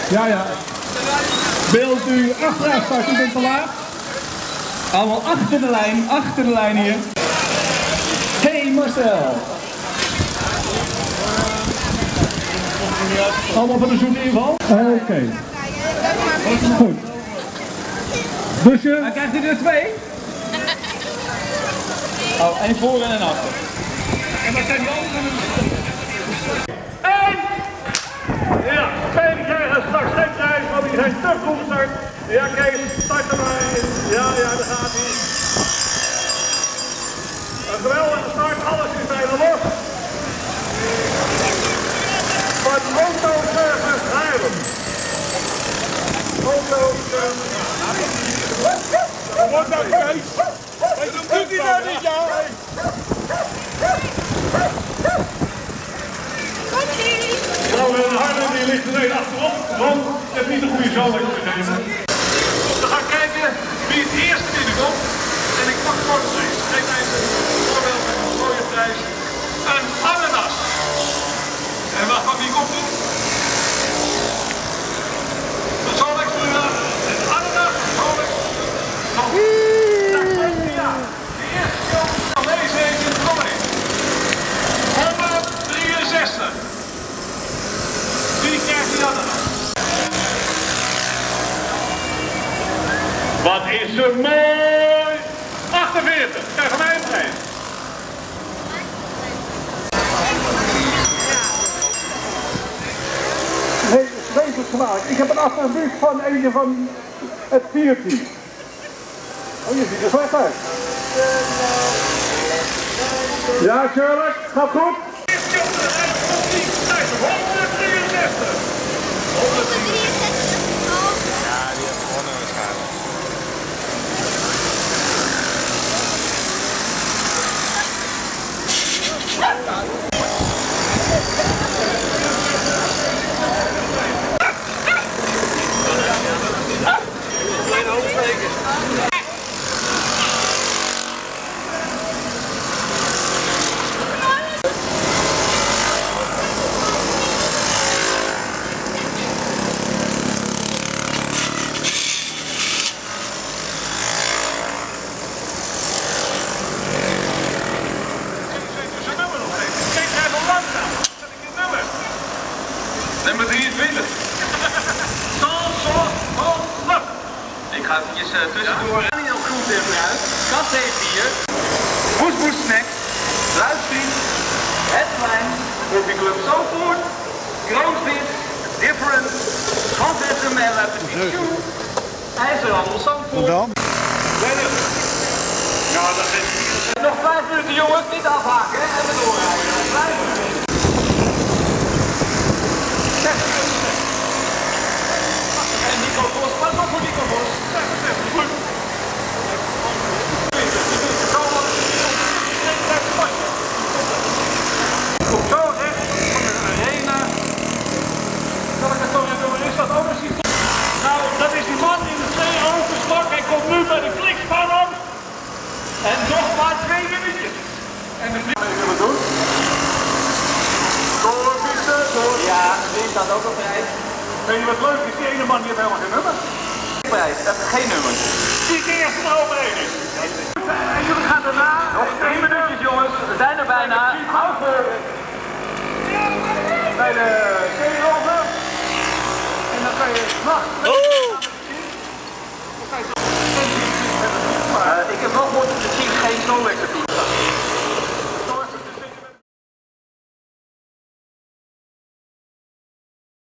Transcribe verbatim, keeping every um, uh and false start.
Ja, ja. Wilt u achteruit starten, u bent te laat? Allemaal achter de lijn, achter de lijn hier. Hey Marcel. Allemaal van de zoete inval? Oké. Okay. Goed. Dus je... Dan krijgt u er twee? Oh, één voor en één achter. En wat zijn die anderen? Eén! Ja, twee krijgen straks geen prijs, want die zijn te vroeg gestart. Ja, Kees, start er maar in. Ja, ja, daar gaat hij. Een geweldige start, alles is bijna los. Van Motoservice Haarlem. Motoservice. Wat nou, Kees? Wat doet hij nou niet, ja? Nou, Haarlem die ligt er één achterop, want je hebt niet de goede zalving gegeven. We gaan kijken wie het eerste binnenkomt. En ik pak gewoon de prijs. Geef mij een voorbeeld van een mooie prijs. Een ananas. En wacht, wat wie komt het? Dat zal ik voor u aan. Een ananas, zal ik. Nog. Daar komt hij aan. De eerste kant van deze heeft in het koning. honderddrieënzestig. Wie krijgt die ananas? Wat is ze mooi! achtenveertig, krijg mij een prijs. Nee, wees het gemaakt. Ik heb een attribuut van een van het viertien. Oh, je ziet er slecht uit. Ja, Sherlock, gaat goed. honderddrieënzestig. Ja, die heeft gewonnen waarschijnlijk. Kleine hoofdstekens. Nummer drieëntwintig. Ik ga eventjes uh, tussendoor. Ja? Daniel Groente en Fruit, K T vier, Boesboes Snacks, Bruidvriend, Het Plein, Koffieclub Zandvoort, Kroonswit, Different, Hans S M L, Petit Shoe, IJzerhandel Zandvoort. Dan? Ja, dat is... Nog vijf minuten jongens, niet afhaken hè? En we doorrijden. Vijf minuten. En Nico Bos, wat nog voor Nico Bos? Goed. Goed zo recht van de arena. Welke nummer is dat? Oh, dat is die... Nou, dat is die man in de twee overslag. Hij komt nu bij de klikspan op. En nog maar twee minuutjes. En de vlieg... Wat doen? Doorfietsen, door. Ja, de staat ook op prijs. Weet je wat leuk is? Die ene man die heeft helemaal geen nummer. Prijs, dat is geen nummer. Die de eerste er overheen is. En jullie gaan daarna... Nog twee minuutjes jongens, we zijn er bijna. Hou voor... Bij de zeerover. En dan kan je... Wacht. Uh, ik heb wel gehoord dat de team geen Solex-team gaat.